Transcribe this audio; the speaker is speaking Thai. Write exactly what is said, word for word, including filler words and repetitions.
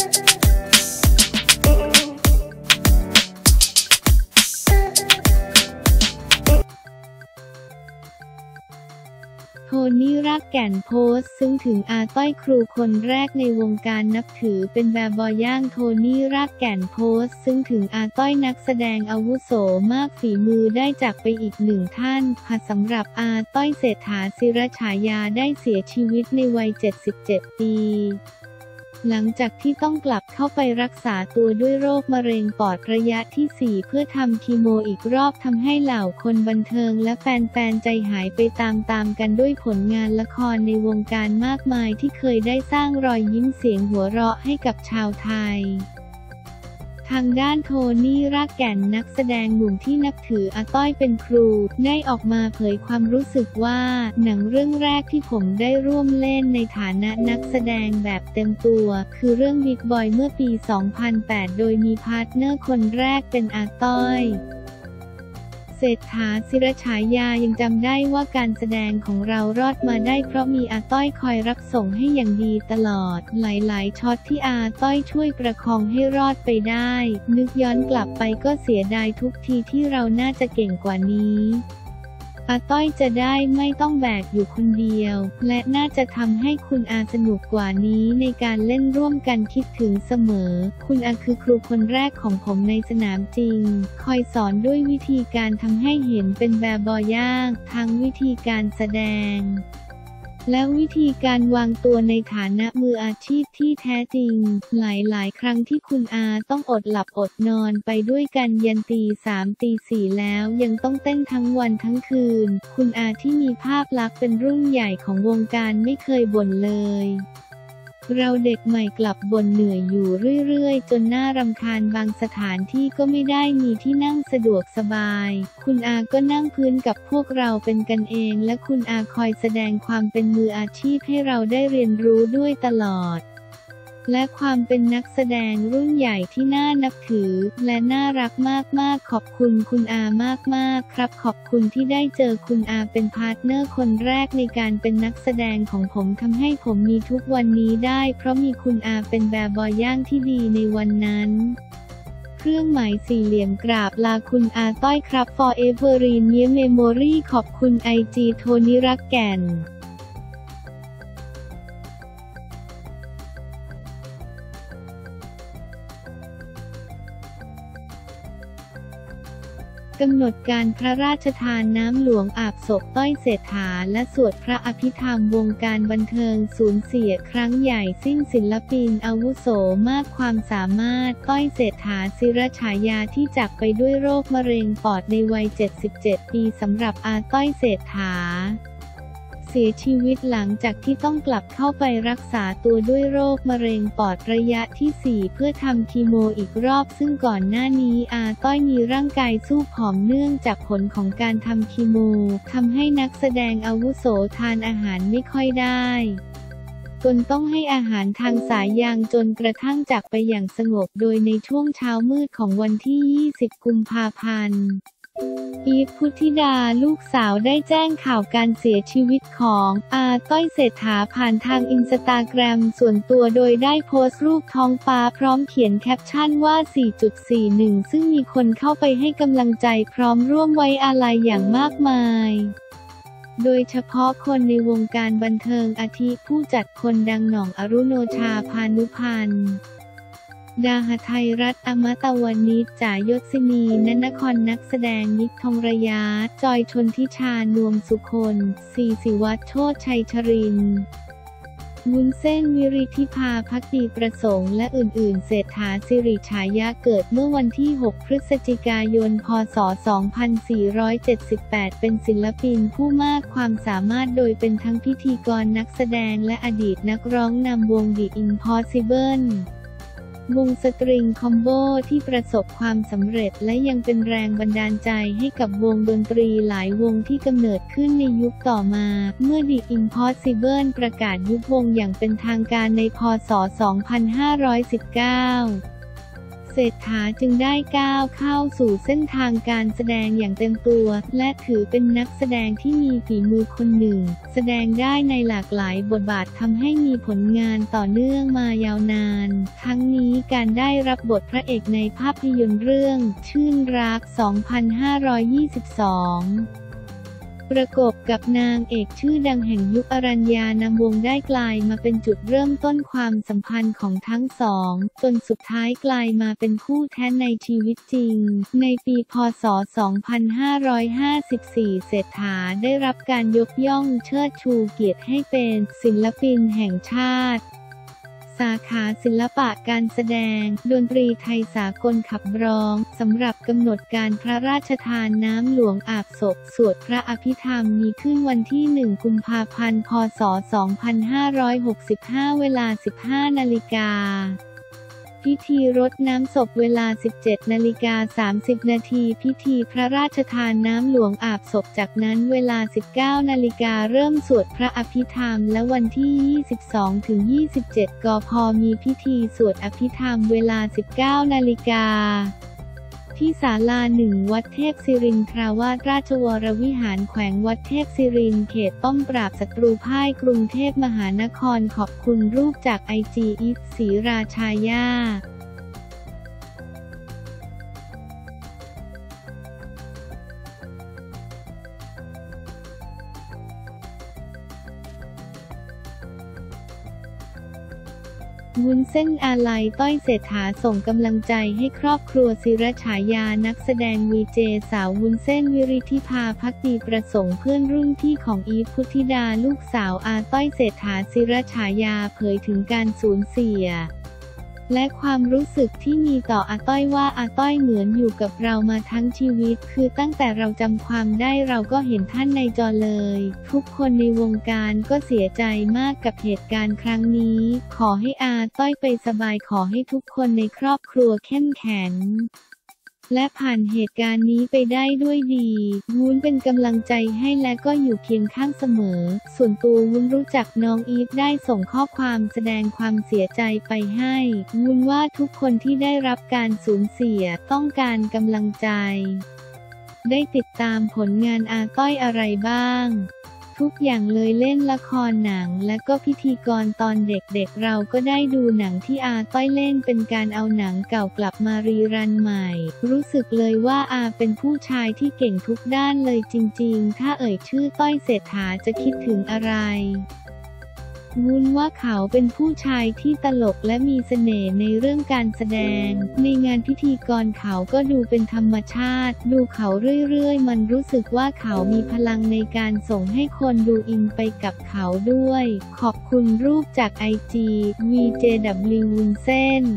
โทนี่รากแก่นโพสต์ซึ้งถึงอาต้อยครูคนแรกในวงการนับถือเป็นแบบบอย่างโทนี่รากแก่นโพสต์ซึ้งถึงอาต้อยนักแสดงอาวุโสมากฝีมือได้จากไปอีกหนึ่งท่านค่ะสำหรับอาต้อยเศรษฐาศิรฉายาได้เสียชีวิตในวัยเจ็ดสิบเจ็ดปีหลังจากที่ต้องกลับเข้าไปรักษาตัวด้วยโรคมะเร็งปอดระยะที่สี่เพื่อทำคีโมอีกรอบทำให้เหล่าคนบันเทิงและแฟนๆใจหายไปตามๆกันด้วยผลงานละครในวงการมากมายที่เคยได้สร้างรอยยิ้มเสียงหัวเราะให้กับชาวไทยทางด้านโทนี่รากแก่นนักแสดงหนุ่มที่นับถืออาต้อยเป็นครูได้ออกมาเผยความรู้สึกว่าหนังเรื่องแรกที่ผมได้ร่วมเล่นในฐานะนักแสดงแบบเต็มตัวคือเรื่องบิ๊กบอยเมื่อปี สองพันแปด โดยมีพาร์ทเนอร์คนแรกเป็นอาต้อยเศรษฐาศิรฉายายังจำได้ว่าการแสดงของเรารอดมาได้เพราะมีอาต้อยคอยรับส่งให้อย่างดีตลอดหลายๆช็อตที่อาต้อยช่วยประคองให้รอดไปได้นึกย้อนกลับไปก็เสียดายทุกทีที่เราน่าจะเก่งกว่านี้อาต้อยจะได้ไม่ต้องแบกอยู่คนเดียวและน่าจะทำให้คุณอาสนุกกว่านี้ในการเล่นร่วมกันคิดถึงเสมอคุณอาคือครูคนแรกของผมในสนามจริงคอยสอนด้วยวิธีการทำให้เห็นเป็นแบบบอย่างทั้งวิธีการแสดงและวิธีการวางตัวในฐานะมืออาชีพที่แท้จริงหลายๆครั้งที่คุณอาต้องอดหลับอดนอนไปด้วยกันยันตีสามตีสี่แล้วยังต้องเต้นทั้งวันทั้งคืนคุณอาที่มีภาพลักษณ์เป็นรุ่นใหญ่ของวงการไม่เคยบ่นเลยเราเด็กใหม่กลับบ่นเหนื่อยอยู่เรื่อยๆจนน่ารำคาญบางสถานที่ก็ไม่ได้มีที่นั่งสะดวกสบายคุณอาก็นั่งพื้นกับพวกเราเป็นกันเองและคุณอาคอยแสดงความเป็นมืออาชีพให้เราได้เรียนรู้ด้วยตลอดและความเป็นนักแสดงรุ่นใหญ่ที่น่านับถือและน่ารักมากๆขอบคุณคุณอามากๆครับขอบคุณที่ได้เจอคุณอาเป็นพาร์ทเนอร์คนแรกในการเป็นนักแสดงของผมทำให้ผมมีทุกวันนี้ได้เพราะมีคุณอาเป็นแบบบอย่างที่ดีในวันนั้นเครื่องหมายสี่เหลี่ยมกราบลาคุณอาต้อยครับ Forever in Your Memory ขอบคุณไอจีโทนี่รากแก่นกำหนดการพระราชทานน้ำหลวงอาบศพต้อยเศรษฐาและสวดพระอภิธรรมวงการบันเทิงสูญเสียครั้งใหญ่สิ้นศิลปินอาวุโสมากความสามารถต้อยเศรษฐาศิรฉายาที่จากไปด้วยโรคมะเร็งปอดในวัยเจ็ดสิบเจ็ดปีสำหรับอาต้อยเศรษฐาเสียชีวิตหลังจากที่ต้องกลับเข้าไปรักษาตัวด้วยโรคมะเร็งปอดระยะที่สี่เพื่อทำคีโมอีกรอบซึ่งก่อนหน้านี้อาต้อยมีร่างกายสู้ผอมเนื่องจากผลของการทำคีโมทำให้นักแสดงอาวุโสทานอาหารไม่ค่อยได้จนต้องให้อาหารทางสายยางจนกระทั่งจากไปอย่างสงบโดยในช่วงเช้ามืดของวันที่ยี่สิบกุมภาพันธ์อีฟ พุทธิดาลูกสาวได้แจ้งข่าวการเสียชีวิตของอาต้อยเศรษฐาผ่านทางอินสตาแกรมส่วนตัวโดยได้โพสต์รูปท้องฟ้าพร้อมเขียนแคปชั่นว่า สี่จุดสี่หนึ่ง ซึ่งมีคนเข้าไปให้กำลังใจพร้อมร่วมไว้อาลัยอย่างมากมายโดยเฉพาะคนในวงการบันเทิงอาทิผู้จัดคนดังหน่องอรุโนชาพานุพันธ์ดาหไทยรัฐอมตะวณิชจ่ายศินีณนครนักแสดงนิกทองระยะจอยชนทิชานวมสุคนศรีศิวัฒน์โชติชัยชรินทร์วุ้นเส้นวิริธิภาภักดีประสงค์และอื่นๆเศรษฐาสิริฉายาเกิดเมื่อวันที่หกพฤศจิกายนพศสองพันสี่ร้อยเจ็ดสิบแปดเป็นศิลปินผู้มากความสามารถโดยเป็นทั้งพิธีกรนักแสดงและอดีตนักร้องนำวง The Impossibleวงสตริงคอมโบที่ประสบความสำเร็จและยังเป็นแรงบันดาลใจให้กับวงดนตรีหลายวงที่กำเนิดขึ้นในยุคต่อมาเมื่อ The Impossible ประกาศยุบวงอย่างเป็นทางการในพ.ศ. สองพันห้าร้อยสิบเก้าเศรษฐาจึงได้ก้าวเข้าสู่เส้นทางการแสดงอย่างเต็มตัวและถือเป็นนักแสดงที่มีฝีมือคนหนึ่งแสดงได้ในหลากหลายบทบาททำให้มีผลงานต่อเนื่องมายาวนานทั้งนี้นิการได้รับบทพระเอกในภาพยนตร์เรื่องชื่นรัก สองพันห้าร้อยยี่สิบสอง ประกบกับนางเอกชื่อดังแห่งยุคอรัญญานำวงศ์ได้กลายมาเป็นจุดเริ่มต้นความสัมพันธ์ของทั้งสองจนสุดท้ายกลายมาเป็นคู่แท้ในชีวิตจริงในปีพ.ศ. สองพันห้าร้อยห้าสิบสี่ เศรษฐาได้รับการยกย่องเชิดชูเกียรติให้เป็นศิลปินแห่งชาติสาขาศิลปะการแสดงดนตรีไทยสากลขับร้องสำหรับกำหนดการพระราชทานน้ำหลวงอาบศพสวดพระอภิธรรมมีขึ้นวันที่ หนึ่ง กุมภาพันธ์ พ.ศ. สองพันห้าร้อยหกสิบห้า เวลา สิบห้า นาฬิกาพิธีรดน้ำศพเวลา สิบเจ็ด นาฬิกา สามสิบ นาทีพิธีพระราชทานน้ำหลวงอาบศพจากนั้นเวลา สิบเก้า นาฬิกาเริ่มสวดพระอภิธรรมและวันที่ ยี่สิบสองถึงยี่สิบเจ็ด กพ.มีพิธีสวดอภิธรรมเวลา สิบเก้า นาฬิกาที่ศาลาหนึ่งวัดเทพศิรินทราวาสราชวรวิหารแขวงวัดเทพศิรินเขตป้อมปราบศัตรูพ่ายกรุงเทพมหานครขอบคุณรูปจากไอจีอิฟศรีราชายาวุ้นเส้นอาลัยต้อยเศรษฐาส่งกำลังใจให้ครอบครัวศิรฉายานักแสดงวีเจสาววุ้นเส้นวิริธิภาภักดีประสงค์เพื่อนรุ่นพี่ของอีฟพุทธิดาลูกสาวอาต้อยเศรษฐาศิรฉายาเผยถึงการสูญเสียและความรู้สึกที่มีต่ออาต้อยว่าอาต้อยเหมือนอยู่กับเรามาทั้งชีวิตคือตั้งแต่เราจำความได้เราก็เห็นท่านในจอเลยทุกคนในวงการก็เสียใจมากกับเหตุการณ์ครั้งนี้ขอให้อาต้อยไปสบายขอให้ทุกคนในครอบครัวเข้มแข็งและผ่านเหตุการณ์นี้ไปได้ด้วยดีวุ้นเป็นกำลังใจให้และก็อยู่เคียงข้างเสมอส่วนตัววุ้นรู้จักน้องอีฟได้ส่งข้อความแสดงความเสียใจไปให้วุ้นว่าทุกคนที่ได้รับการสูญเสียต้องการกำลังใจได้ติดตามผลงานอาต้อยอะไรบ้างทุกอย่างเลยเล่นละครหนังและก็พิธีกรตอนเด็กๆเราก็ได้ดูหนังที่อาต้อยเล่นเป็นการเอาหนังเก่ากลับมารีรันใหม่รู้สึกเลยว่าอาเป็นผู้ชายที่เก่งทุกด้านเลยจริงๆถ้าเอ่ยชื่อต้อยเศรษฐาจะคิดถึงอะไรวุ้นว่าเขาเป็นผู้ชายที่ตลกและมีเสน่ห์ในเรื่องการแสดงในงานพิธีกรเขาก็ดูเป็นธรรมชาติดูเขาเรื่อยๆมันรู้สึกว่าเขามีพลังในการส่งให้คนดูอินไปกับเขาด้วยขอบคุณรูปจากไอจี วี เจ ดับเบิลยู วุ้นเส้น